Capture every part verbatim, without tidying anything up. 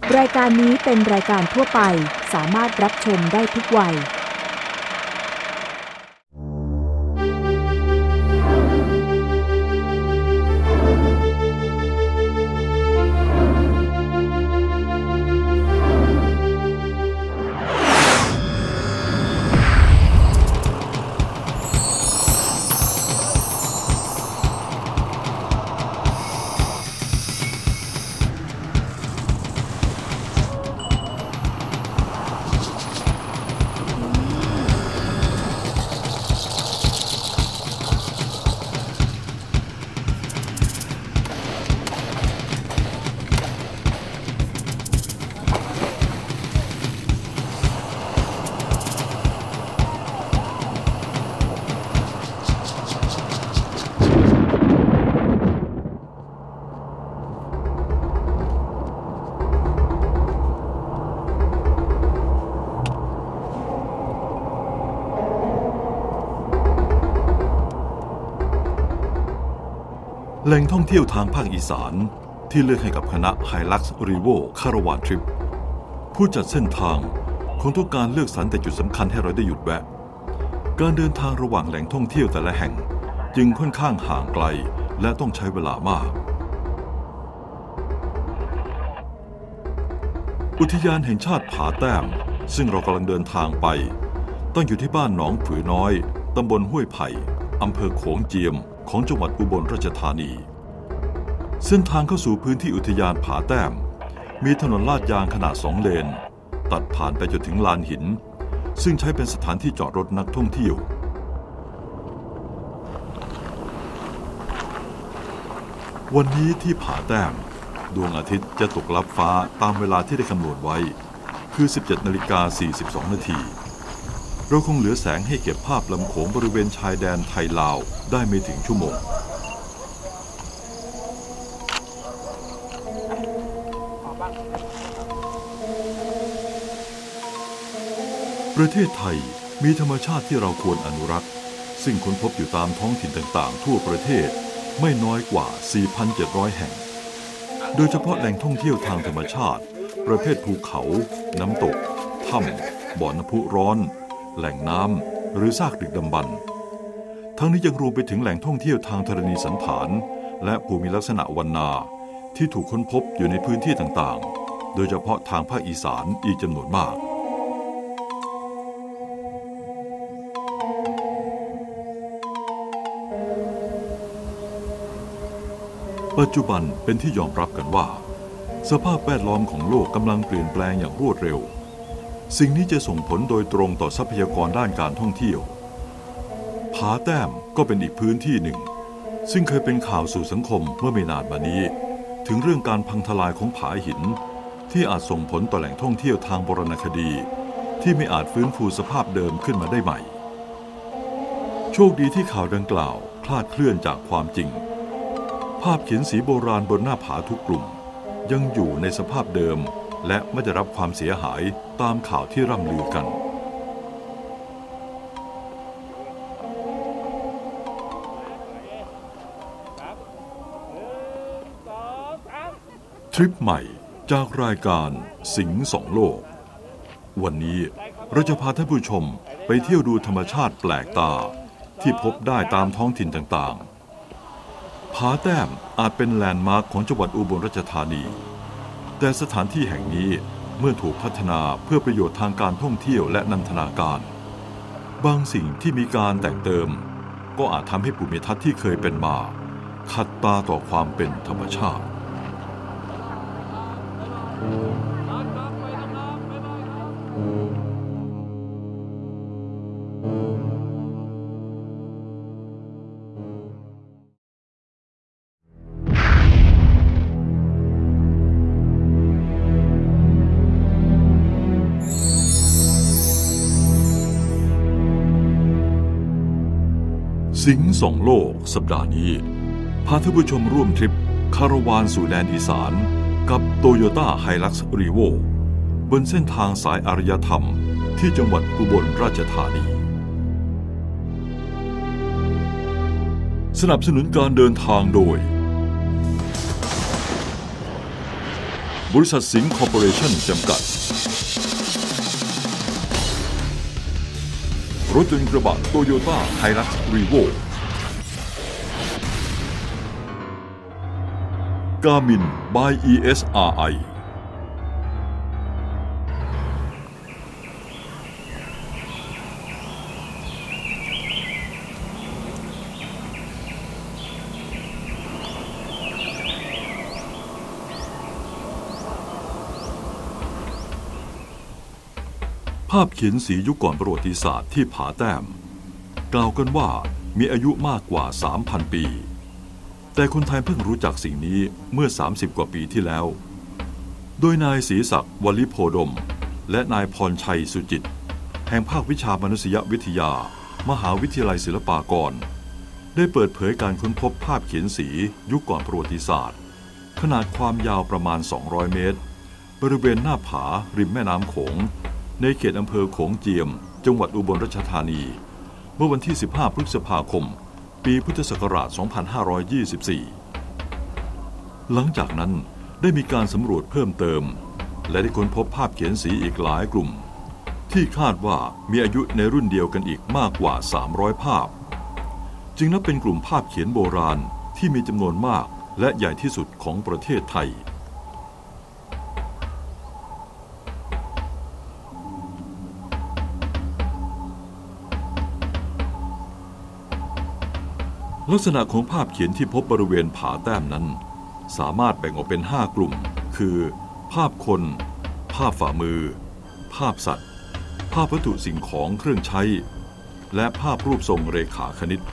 รายการนี้เป็นรายการทั่วไปสามารถรับชมได้ทุกวัยแหล่งท่องเที่ยวทางภาคอีสานที่เลือกให้กับคณะ Hilux Revo Caravan Trip ผู้จัดเส้นทางคงต้องการเลือกสรรแต่จุดสำคัญให้เราได้หยุดแวะการเดินทางระหว่างแหล่งท่องเที่ยวแต่ละแห่งจึงค่อนข้างห่างไกลและต้องใช้เวลามากอุทยานแห่งชาติผาแต้มซึ่งเรากำลังเดินทางไปตั้งอยู่ที่บ้านหนองผือน้อยตำบลห้วยไผ่อำเภอโขงเจียมของจังหวัดอุบลราชธานีเส้นทางเข้าสู่พื้นที่อุทยานผาแต้มมีถนนลาดยางขนาดสองเลนตัดผ่านไปจนถึงลานหินซึ่งใช้เป็นสถานที่จอดรถนักท่องเที่ยววันนี้ที่ผาแต้มดวงอาทิตย์จะตกลับฟ้าตามเวลาที่ได้คำนวณไว้คือ สิบเจ็ดนาฬิกาสี่สิบสองนาทีเราคงเหลือแสงให้เก็บภาพลำโขงบริเวณชายแดนไทยลาวได้ไม่ถึงชั่วโมงประเทศไทยมีธรรมชาติที่เราควรอนุรักษ์ซึ่งค้นพบอยู่ตามท้องถิ่นต่างๆทั่วประเทศไม่น้อยกว่า สี่พันเจ็ดร้อย แห่งโดยเฉพาะแหล่งท่องเที่ยวทางธรรมชาติประเภทภูเขาน้ำตกถ้ำบ่อน้ำพุร้อนแหล่งน้ำหรือซากดึกดำบรรพ์ทั้งนี้ยังรวมไปถึงแหล่งท่องเที่ยวทางธรณีสันฐานและภูมิลักษณะวรรณาที่ถูกค้นพบอยู่ในพื้นที่ต่างๆโดยเฉพาะทางภาคอีสานอีกจำนวนมากปัจจุบันเป็นที่ยอมรับกันว่าสภาพแวดล้อมของโลกกำลังเปลี่ยนแปลงอย่างรวดเร็วสิ่งนี้จะส่งผลโดยตรงต่อทรัพยากรด้านการท่องเที่ยวผาแต้มก็เป็นอีกพื้นที่หนึ่งซึ่งเคยเป็นข่าวสู่สังคมเมื่อไม่นานมานี้ถึงเรื่องการพังทลายของผาหินที่อาจส่งผลต่อแหล่งท่องเที่ยวทางโบราณคดีที่ไม่อาจฟื้นฟูสภาพเดิมขึ้นมาได้ใหม่โชคดีที่ข่าวดังกล่าวคลาดเคลื่อนจากความจริงภาพเขียนสีโบราณบนหน้าผาทุกกลุ่มยังอยู่ในสภาพเดิมและไม่ได้รับความเสียหายตามข่าวที่ร่ำลือกันทริปใหม่จากรายการสิงห์สองโลกวันนี้เราจะพาท่านผู้ชมไปเที่ยวดูธรรมชาติแปลกตาที่พบได้ตามท้องถิ่นต่างๆผาแต้มอาจเป็นแลนด์มาร์คของจังหวัดอุบลราชธานีแต่สถานที่แห่งนี้เมื่อถูกพัฒนาเพื่อประโยชน์ทางการท่องเที่ยวและนันทนาการบางสิ่งที่มีการแต่งเติมก็อาจทำให้ภูมิทัศน์ที่เคยเป็นมาขัดตาต่อความเป็นธรรมชาติสิงห์สองโลกสัปดาห์นี้พาท่านผู้ชมร่วมทริปคาราวานสู่แดนอีสานกับโตโยต้าไฮลักซ์รีโวบนเส้นทางสายอารยธรรมที่จังหวัดอุบลราชธานีสนับสนุนการเดินทางโดยบริษัทสิงห์คอร์ปอเรชั่นจำกัดรถยนต์กระบะโตโยต้าไฮลักซ์รีโวกามิน by อี เอส อาร์ ไอ ภาพเขียนสียุคก่อนประวัติศาสตร์ที่ผาแต้มกล่าวกันว่ามีอายุมากกว่า สามพัน ปีแต่คนไทยเพิ่งรู้จักสิ่งนี้เมื่อ สามสิบ กว่าปีที่แล้วโดยนายศรีศักดิ์วลิโพดมและนายพรชัยสุจิตแห่งภาควิชามนุษยวิทยามหาวิทยาลัยศิลปากรได้เปิดเผยการค้นพบภาพเขียนสียุคก่อนประวัติศาสตร์ขนาดความยาวประมาณ สองร้อย เมตรบริเวณหน้าผาริมแม่น้ำโขงในเขตอำเภอโขงเจียมจังหวัดอุบลราชธานีเมื่อวันที่ สิบห้า พฤษภาคมปีพุทธศักราช สองพันห้าร้อยยี่สิบสี่ หลังจากนั้นได้มีการสำรวจเพิ่มเติมและได้ค้นพบภาพเขียนสีอีกหลายกลุ่มที่คาดว่ามีอายุในรุ่นเดียวกันอีกมากกว่า สามร้อย ภาพจึงนับเป็นกลุ่มภาพเขียนโบราณที่มีจำนวนมากและใหญ่ที่สุดของประเทศไทยลักษณะของภาพเขียนที่พบบริเวณผาแต้มนั้นสามารถแบ่งออกเป็นห้ากลุ่มคือภาพคนภาพฝ่ามือภาพสัตว์ภาพวัตถุสิ่งของเครื่องใช้และภาพรูปทรงเรขาคณิต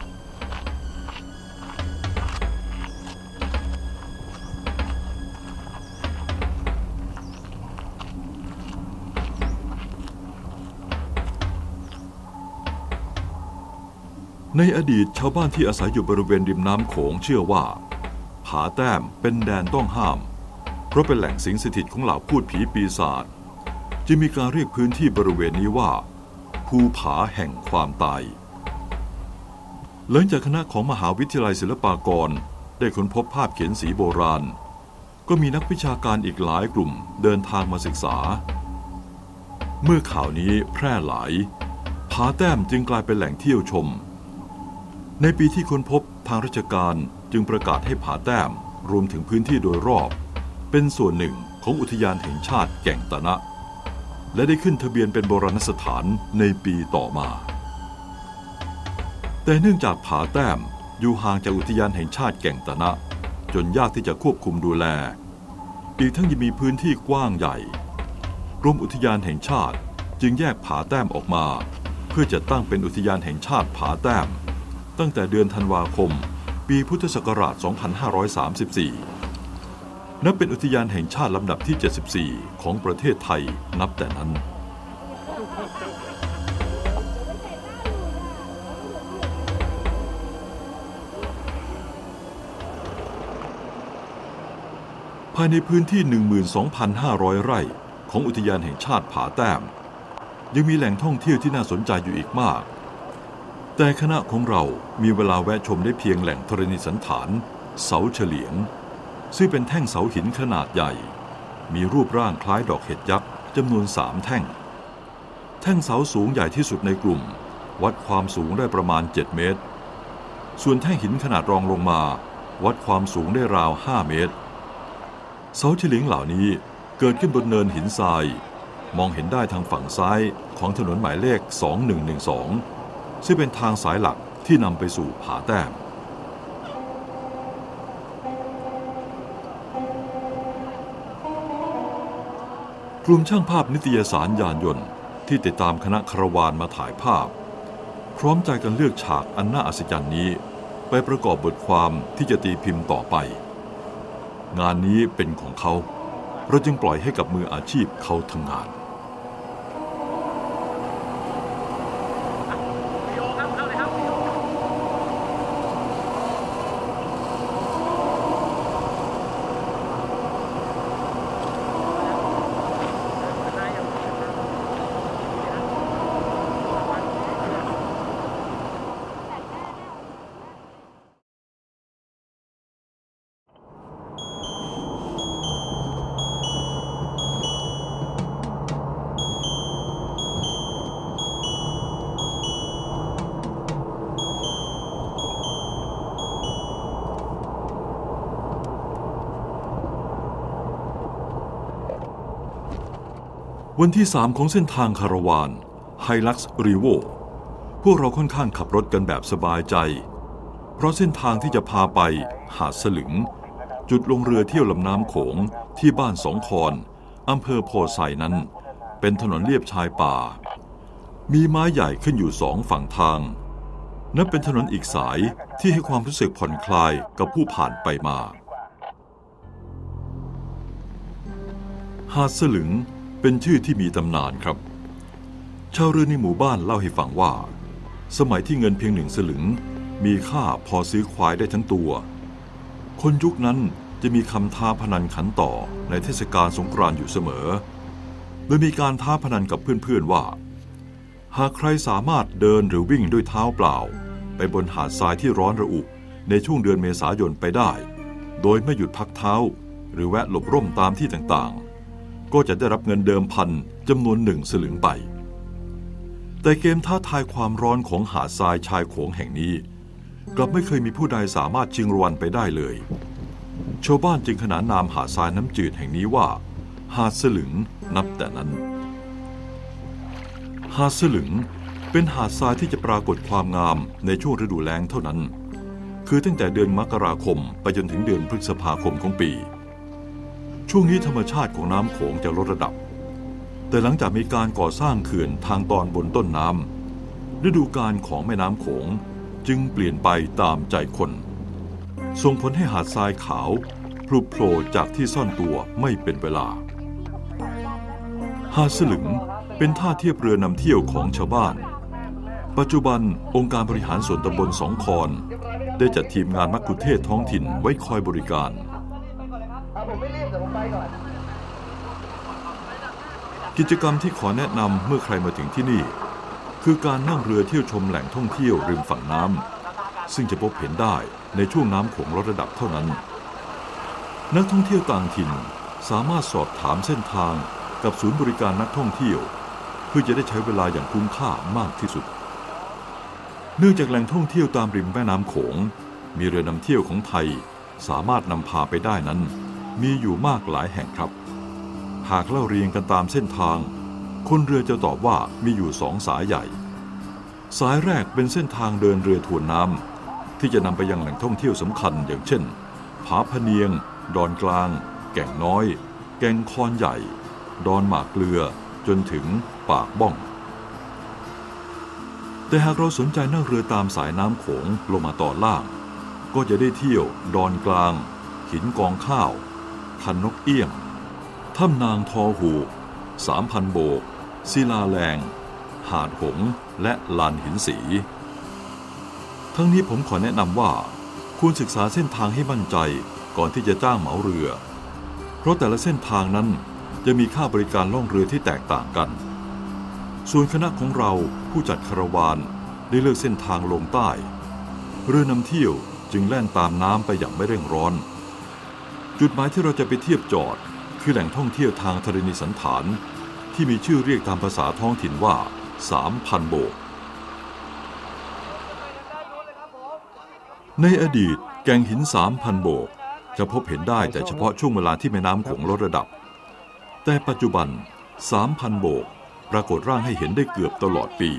ในอดีตชาวบ้านที่อาศัยอยู่บริเวณริมน้ำโขงเชื่อว่าผาแต้มเป็นแดนต้องห้ามเพราะเป็นแหล่งสิงสถิตของเหล่าพูดผีปีศาจจึงมีการเรียกพื้นที่บริเวณนี้ว่าภูผาแห่งความตายหลังจากคณะของมหาวิทยาลัยศิลปากรได้ค้นพบภาพเขียนสีโบราณก็มีนักวิชาการอีกหลายกลุ่มเดินทางมาศึกษาเมื่อข่าวนี้แพร่หลายผาแต้มจึงกลายเป็นแหล่งเที่ยวชมในปีที่ค้นพบทางราชการจึงประกาศให้ผาแต้มรวมถึงพื้นที่โดยรอบเป็นส่วนหนึ่งของอุทยานแห่งชาติแก่งตะนะและได้ขึ้นทะเบียนเป็นโบราณสถานในปีต่อมาแต่เนื่องจากผาแต้มอยู่ห่างจากอุทยานแห่งชาติแก่งตะนะจนยากที่จะควบคุมดูแลอีกทั้งยังมีพื้นที่กว้างใหญ่กรมอุทยานแห่งชาติจึงแยกผาแต้มออกมาเพื่อจะตั้งเป็นอุทยานแห่งชาติผาแต้มตั้งแต่เดือนธันวาคมปีพุทธศักราช สองพันห้าร้อยสามสิบสี่ นับเป็นอุทยานแห่งชาติลำดับที่ เจ็ดสิบสี่ ของประเทศไทยนับแต่นั้นภายในพื้นที่ หนึ่งหมื่นสองพันห้าร้อย ไร่ของอุทยานแห่งชาติผาแต้มยังมีแหล่งท่องเที่ยวที่น่าสนใจอยู่อีกมากแต่คณะของเรามีเวลาแวะชมได้เพียงแหล่งธรณีสันฐานเสาเฉลียงซึ่งเป็นแท่งเสาหินขนาดใหญ่มีรูปร่างคล้ายดอกเห็ดยักษ์จำนวนสามแท่งแท่งเสาสูงใหญ่ที่สุดในกลุ่มวัดความสูงได้ประมาณเจ็ดเมตรส่วนแท่งหินขนาดรองลงมาวัดความสูงได้ราวห้าเมตรเสาเฉลียงเหล่านี้เกิดขึ้นบนเนินหินทรายมองเห็นได้ทางฝั่งซ้ายของถนนหมายเลขสองหนึ่งหนึ่งสองซึ่งเป็นทางสายหลักที่นำไปสู่ผาแต้มกลุ่มช่างภาพนิตยสารยานยนต์ที่ติดตามคณะคารวานมาถ่ายภาพพร้อมใจกันเลือกฉากอันน่าอัศจรรย์นี้ไปประกอบบทความที่จะตีพิมพ์ต่อไปงานนี้เป็นของเขาเราจึงปล่อยให้กับมืออาชีพเขาทำงานวันที่สามของเส้นทางคาราวานไฮลักซ์รีโวพวกเราค่อนข้างขับรถกันแบบสบายใจเพราะเส้นทางที่จะพาไปหาดสลึงจุดลงเรือเที่ยวลำน้ำโขงที่บ้านสองคอนอำเภอโพไซนั้นเป็นถนนเลียบชายป่ามีไม้ใหญ่ขึ้นอยู่สองฝั่งทางนับเป็นถนนอีกสายที่ให้ความรู้สึกผ่อนคลายกับผู้ผ่านไปมาหาดสลึงเป็นชื่อที่มีตำนานครับชาวเรือในหมู่บ้านเล่าให้ฟังว่าสมัยที่เงินเพียงหนึ่งสลึงมีค่าพอซื้อควายได้ทั้งตัวคนยุคนั้นจะมีคำท้าพนันขันต่อในเทศกาลสงกรานต์อยู่เสมอโดยมีการท้าพนันกับเพื่อนๆว่าหากใครสามารถเดินหรือวิ่งด้วยเท้าเปล่าไปบนหาดทรายที่ร้อนระอุในช่วงเดือนเมษายนไปได้โดยไม่หยุดพักเท้าหรือแวะหลบร่มตามที่ต่างๆก็จะได้รับเงินเดิมพันจำนวนหนึ่งสลึงไปแต่เกมท้าทายความร้อนของหาดทรายชายโขงแห่งนี้กลับไม่เคยมีผู้ใดสามารถชิงรางวัลไปได้เลยชาวบ้านจึงขนานนามหาดทรายน้ำจืดแห่งนี้ว่าหาดสลึงนับแต่นั้นหาดสลึงเป็นหาดทรายที่จะปรากฏความงามในช่วงฤดูแล้งเท่านั้นคือตั้งแต่เดือนมกราคมไปจนถึงเดือนพฤษภาคมของปีช่วงนี้ธรรมชาติของน้ำโขงจะลดระดับแต่หลังจากมีการก่อสร้างเขื่อนทางตอนบนต้นน้ำฤดูกาลของแม่น้ำโขงจึงเปลี่ยนไปตามใจคนส่งผลให้หาดทรายขาวพลุโผล่จากที่ซ่อนตัวไม่เป็นเวลาหาดสลึงเป็นท่าเทียบเรือนำเที่ยวของชาวบ้านปัจจุบันองค์การบริหารส่วนตำบลสองคอนได้จัดทีมงานมัคคุเทศก์ท้องถิ่นไว้คอยบริการกิจกรรมที่ขอแนะนำเมื่อใครมาถึงที่นี่คือการนั่งเรือเที่ยวชมแหล่งท่องเที่ยวริมฝั่งน้ำซึ่งจะพบเห็นได้ในช่วงน้ำโขงลดระดับเท่านั้นนักท่องเที่ยวต่างถิ่นสามารถสอบถามเส้นทางกับศูนย์บริการนักท่องเที่ยวเพื่อจะได้ใช้เวลาอย่างคุ้มค่ามากที่สุดเนื่องจากแหล่งท่องเที่ยวตามริมแม่น้ำโขงมีเรือนำเที่ยวของไทยสามารถนำพาไปได้นั้นมีอยู่มากหลายแห่งครับหากเล่าเรียงกันตามเส้นทางคนเรือจะตอบว่ามีอยู่สองสายใหญ่สายแรกเป็นเส้นทางเดินเรือทวนน้ำที่จะนำไปยังแหล่งท่องเที่ยวสำคัญอย่างเช่นผาพะเนียงดอนกลางแก่งน้อยแก่งคอนใหญ่ดอนหมากเกลือจนถึงปากบ้องแต่หากเราสนใจนั่งเรือตามสายน้ำโขงลงมาต่อล่างก็จะได้เที่ยวดอนกลางหินกองข้าวคันนกเอี้ยงถ้ำนางทอหูสามพันโบกศิลาแรงหาดหงและลานหินสีทั้งนี้ผมขอแนะนำว่าควรศึกษาเส้นทางให้มั่นใจก่อนที่จะจ้างเหมาเรือเพราะแต่ละเส้นทางนั้นจะมีค่าบริการล่องเรือที่แตกต่างกันส่วนคณะของเราผู้จัดคาราวานได้เลือกเส้นทางลงใต้เรือนำเที่ยวจึงแล่นตามน้ำไปอย่างไม่เร่งร้อนจุดหมายที่เราจะไปเทียบจอดคือแหล่งท่องเที่ยวทางธรณีสันฐานที่มีชื่อเรียกตามภาษาท้องถิ่นว่าสามพันโบกในอดีตแก่งหินสามพันโบกจะพบเห็นได้แต่เฉพาะช่วงเวลาที่แม่น้ำโขงลดระดับแต่ปัจจุบันสามพันโบกปรากฏร่างให้เห็นได้เกือบตลอดปี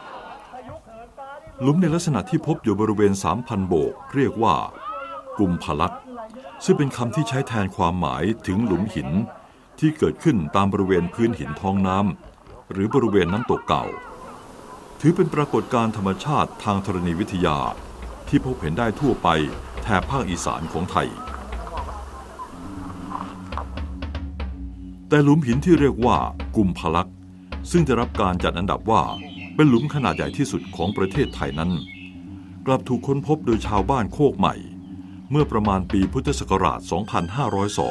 หลุมในลักษณะที่พบอยู่บริเวณ สามพันโบกเรียกว่ากุมภลักซึ่งเป็นคำที่ใช้แทนความหมายถึงหลุมหินที่เกิดขึ้นตามบริเวณพื้นหินท้องน้ำหรือบริเวณน้ำตกเก่าถือเป็นปรากฏการณ์ธรรมชาติทางธรณีวิทยาที่พบเห็นได้ทั่วไปแถบภาคอีสานของไทยแต่หลุมหินที่เรียกว่ากุมภลักซึ่งได้รับการจัดอันดับว่าเป็นหลุมขนาดใหญ่ที่สุดของประเทศไทยนั้นกลับถูกค้นพบโดยชาวบ้านโคกใหม่เมื่อประมาณปีพุทธศักราช สองพันห้าร้อยสอง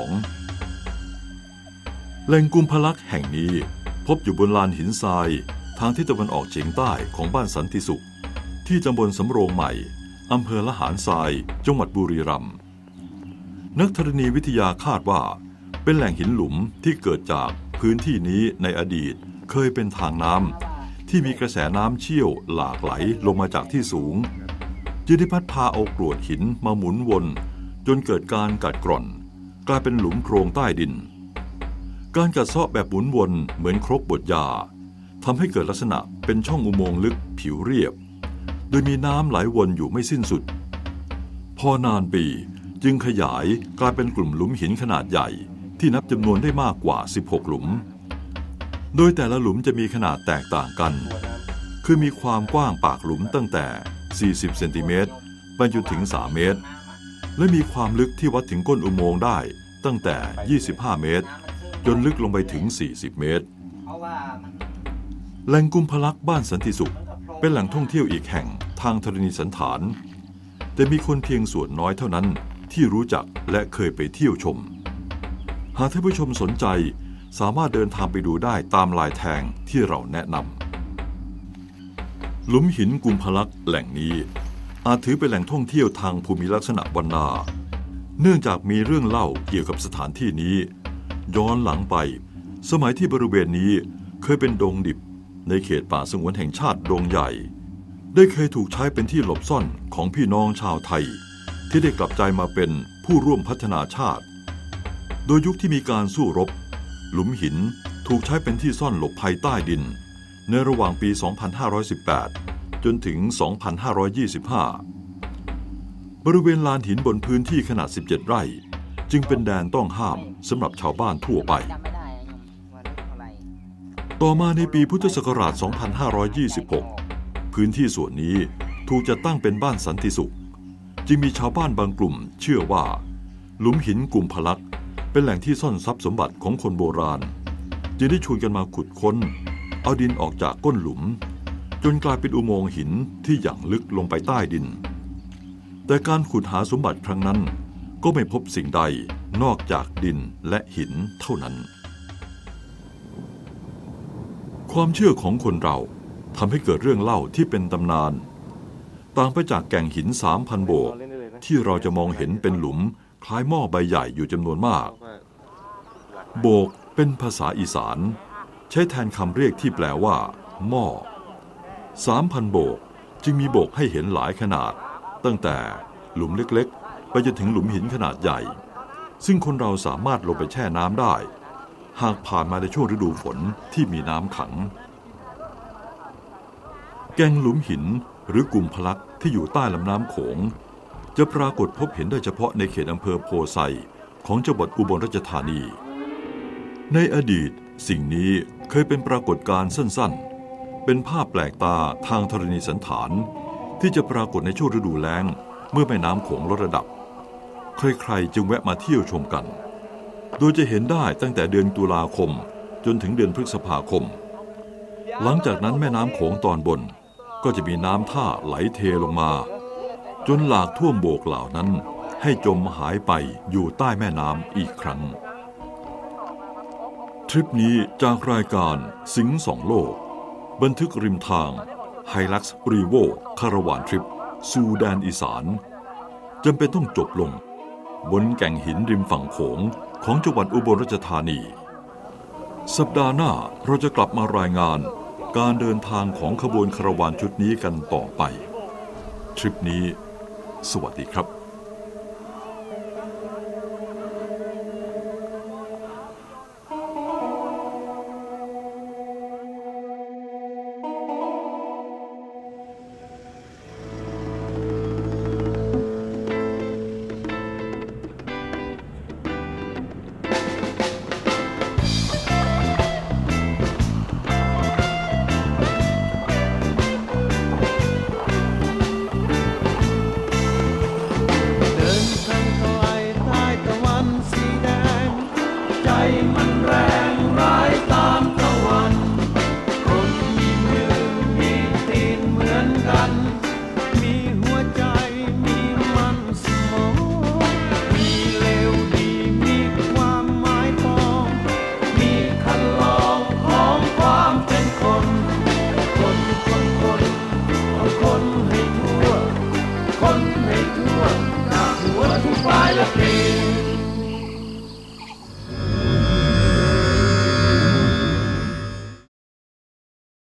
แหล่งกุมภลักแห่งนี้พบอยู่บนลานหินทรายทางทิศตะวันออกเฉียงใต้ของบ้านสันติสุขที่ตำบลสำโรงใหม่อำเภอละหารทรายจังหวัดบุรีรัมย์นักธรณีวิทยาคาดว่าเป็นแหล่งหินหลุมที่เกิดจากพื้นที่นี้ในอดีตเคยเป็นทางน้ำที่มีกระแสน้ำเชี่ยวหลากไหลลงมาจากที่สูงจึงได้พัดพาเอากรวดหินมาหมุนวนจนเกิดการกัดกร่อนกลายเป็นหลุมโพรงใต้ดินการกัดเซาะแบบหมุนวนเหมือนครกบดยาทำให้เกิดลักษณะเป็นช่องอุโมงค์ลึกผิวเรียบโดยมีน้ำไหลวนอยู่ไม่สิ้นสุดพอนานปีจึงขยายกลายเป็นกลุ่มหลุมหินขนาดใหญ่ที่นับจำนวนได้มากกว่าสิบหกหลุมโดยแต่ละหลุมจะมีขนาดแตกต่างกันคือมีความกว้างปากหลุมตั้งแต่สี่สิบเซนติเมตรไปจนถึงสามเมตรและมีความลึกที่วัดถึงก้นอุโมงค์ได้ตั้งแต่ยี่สิบห้าเมตรจนลึกลงไปถึงสี่สิบเมตรแหล่งกุมภลักษณ์บ้านสันติสุขเป็นแหล่งท่องเที่ยวอีกแห่งทางธรณีสันฐานแต่มีคนเพียงส่วนน้อยเท่านั้นที่รู้จักและเคยไปเที่ยวชมหากท่านผู้ชมสนใจสามารถเดินทางไปดูได้ตามลายแทงที่เราแนะนำหลุมหินกุมภลักษณ์แหล่งนี้อาจถือเป็นแหล่งท่องเที่ยวทางภูมิลักษณะวรรณาเนื่องจากมีเรื่องเล่าเกี่ยวกับสถานที่นี้ย้อนหลังไปสมัยที่บริเวณนี้เคยเป็นดงดิบในเขตป่าสงวนแห่งชาติดงใหญ่ได้เคยถูกใช้เป็นที่หลบซ่อนของพี่น้องชาวไทยที่ได้กลับใจมาเป็นผู้ร่วมพัฒนาชาติโดยยุคที่มีการสู้รบหลุมหินถูกใช้เป็นที่ซ่อนหลบภัยใต้ดินในระหว่างปี สองพันห้าร้อยสิบแปด จนถึง สองพันห้าร้อยยี่สิบห้า บริเวณลานหินบนพื้นที่ขนาด สิบเจ็ด ไร่จึงเป็นแดนต้องห้ามสำหรับชาวบ้านทั่วไปต่อมาในปีพุทธศักราช สองพันห้าร้อยยี่สิบหก พื้นที่ส่วนนี้ถูกจัดตั้งเป็นบ้านสันติสุขจึงมีชาวบ้านบางกลุ่มเชื่อว่าหลุมหินกุมภลักษณ์เป็นแหล่งที่ซ่อนทรัพย์สมบัติของคนโบราณจึงได้ชวนกันมาขุดค้นเอาดินออกจากก้นหลุมจนกลายเป็นอุโมงค์หินที่หยั่งลึกลงไปใต้ดินแต่การขุดหาสมบัติครั้งนั้นก็ไม่พบสิ่งใดนอกจากดินและหินเท่านั้นความเชื่อของคนเราทำให้เกิดเรื่องเล่าที่เป็นตำนานต่างไปจากแก่งหิน สามพัน โบกที่เราจะมองเห็นเป็นหลุมคล้ายหม้อใบใหญ่อยู่จำนวนมากโบกเป็นภาษาอีสานใช้แทนคำเรียกที่แปลว่าหม้อ สามพัน โบกจึงมีโบกให้เห็นหลายขนาดตั้งแต่หลุมเล็กๆไปจนถึงหลุมหินขนาดใหญ่ซึ่งคนเราสามารถลงไปแช่น้ำได้หากผ่านมาในช่วงฤดูฝนที่มีน้ำขังแก่งหลุมหินหรือกุมภลักษณ์ที่อยู่ใต้ลำน้ำโขงจะปรากฏพบเห็นได้เฉพาะในเขตอำเภอโพไซของจังหวัดอุบลราชธานีในอดีตสิ่งนี้เคยเป็นปรากฏการณ์สั้นๆเป็นภาพแปลกตาทางธรณีสันฐานที่จะปรากฏในช่วงฤดูแล้งเมื่อแม่น้ำโขงลดระดับใครๆจึงแวะมาเที่ยวชมกันโดยจะเห็นได้ตั้งแต่เดือนตุลาคมจนถึงเดือนพฤษภาคมหลังจากนั้นแม่น้ำโขงตอนบนก็จะมีน้ำท่าไหลเทลงมาจนหลากท่วมโบกเหล่านั้นให้จมหายไปอยู่ใต้แม่น้ำอีกครั้งทริปนี้จากรายการสิงห์สองโลกบันทึกริมทางไฮลักซ์รีโวคาราวานทริปสู่แดนอีสานจำเป็นต้องจบลงบนแก่งหินริมฝั่งโขงของจังหวัดอุบลราชธานีสัปดาห์หน้าเราจะกลับมารายงานการเดินทางของขบวนคาราวานชุดนี้กันต่อไปทริปนี้สวัสดีครับมันแรง